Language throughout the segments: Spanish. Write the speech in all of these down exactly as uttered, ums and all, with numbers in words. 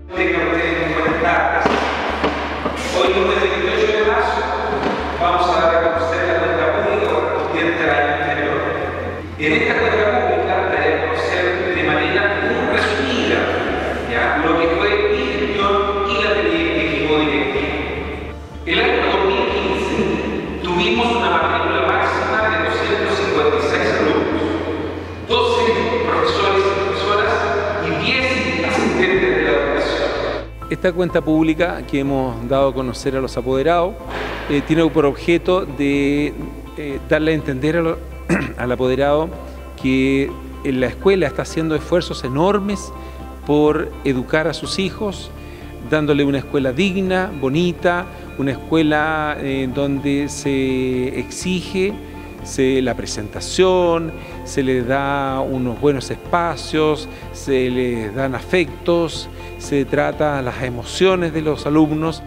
Tengan ustedes muy buenas tardes. Hoy, lunes veintiocho de marzo, vamos a dar a conocer la cuenta pública correspondiente al año anterior. En esta cuenta pública daré a conocer de manera muy resumida, ¿ya?, lo que fue mi gestión y la del equipo directivo. El año dos mil quince tuvimos una matrícula máxima de doscientos cincuenta y seis alumnos, doce profesores y profesoras y diez asistentes de la educación. Esta cuenta pública que hemos dado a conocer a los apoderados eh, tiene por objeto de eh, darle a entender a lo, al apoderado que en la escuela está haciendo esfuerzos enormes por educar a sus hijos, dándole una escuela digna, bonita, una escuela eh, donde se exige se, la presentación, se les da unos buenos espacios, se les dan afectos, se trata las emociones de los alumnos.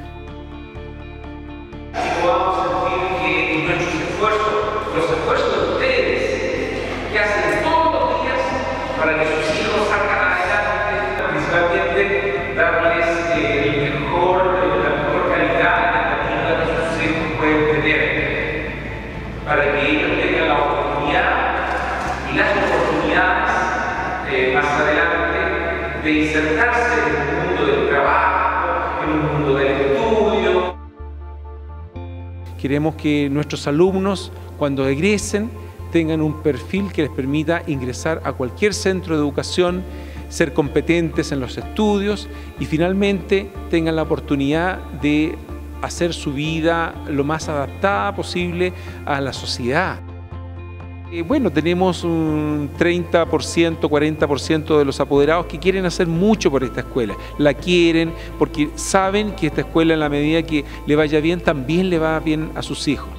Y podamos sentir que nuestros esfuerzos, los esfuerzos de ustedes, que hacen todos los días para que sus hijos salgan adelante, principalmente darles eh, el mejor, la mejor calidad educativa que sus hijos pueden tener, para que ellos tengan la oportunidad y las oportunidades eh, más adelante de insertarse en el mundo del trabajo, en el mundo del estudio. Queremos que nuestros alumnos, cuando egresen, tengan un perfil que les permita ingresar a cualquier centro de educación, ser competentes en los estudios y finalmente tengan la oportunidad de hacer su vida lo más adaptada posible a la sociedad. Eh, bueno, tenemos un treinta por ciento, cuarenta por ciento de los apoderados que quieren hacer mucho por esta escuela. La quieren porque saben que esta escuela, en la medida que le vaya bien, también le va bien a sus hijos.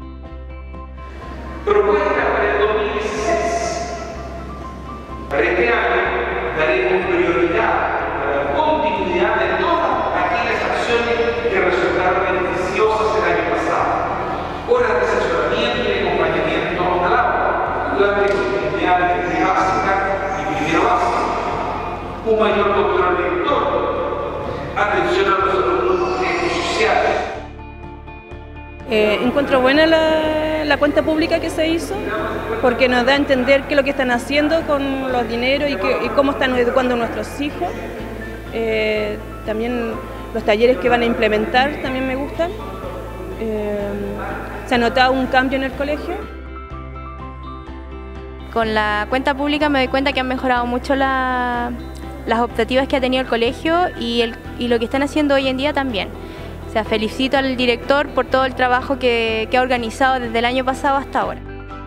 Propuesta para el dos mil dieciséis. Para este año daremos prioridad a la continuidad de todas aquellas acciones que resultaron beneficiosas el año pasado. Horas de asesoramiento y acompañamiento al aula, plan de continuidad de primera básica y primera básica, un mayor control lector, atención a los alumnos sociales. Eh, encuentro buena la, la cuenta pública que se hizo porque nos da a entender qué es lo que están haciendo con los dineros y, que, y cómo están educando a nuestros hijos. Eh, también los talleres que van a implementar también me gustan. Eh, se ha notado un cambio en el colegio. Con la cuenta pública me doy cuenta que han mejorado mucho la, las optativas que ha tenido el colegio y, el, y lo que están haciendo hoy en día también. O sea, felicito al director por todo el trabajo que, que ha organizado desde el año pasado hasta ahora.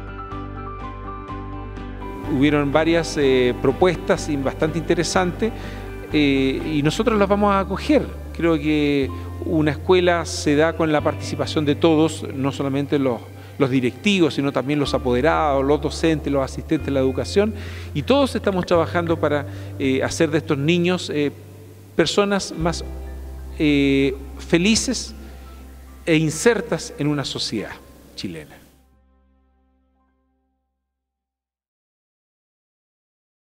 Hubieron varias eh, propuestas bastante interesantes eh, y nosotros las vamos a acoger. Creo que una escuela se da con la participación de todos, no solamente los, los directivos, sino también los apoderados, los docentes, los asistentes de la educación, y todos estamos trabajando para eh, hacer de estos niños eh, personas más eh, felices e insertas en una sociedad chilena.